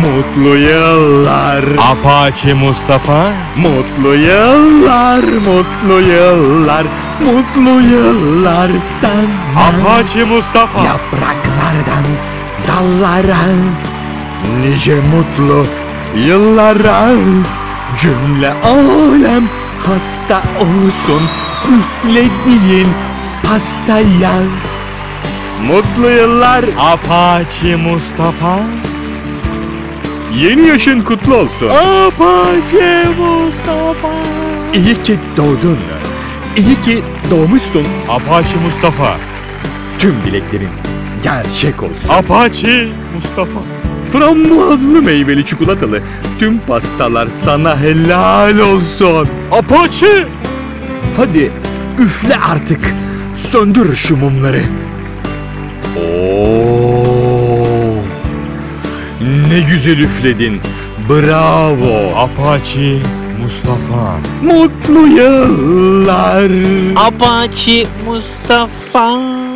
Mutlu yıllar. Apache Mustafa. Mutlu yıllar, mutlu yıllar, mutlu yıllar sana. Apache Mustafa. Yapraklardan dallara, nice mutlu yıllara. Cümle alem hasta olsun üflediğin pastaya. Mutlu yıllar. Apache Mustafa. Yeni yaşın kutlu olsun. Apache Mustafa. İyi ki doğdun. İyi ki doğmuşsun. Apache Mustafa. Tüm dileklerin gerçek olsun. Apache Mustafa. Frambuazlı meyveli çikolatalı tüm pastalar sana helal olsun. Apache. Hadi üfle artık. Söndür şu mumları. Oo! Ne güzel üfledin. Bravo. Apache Mustafa. Mutlu yıllar. Apache Mustafa.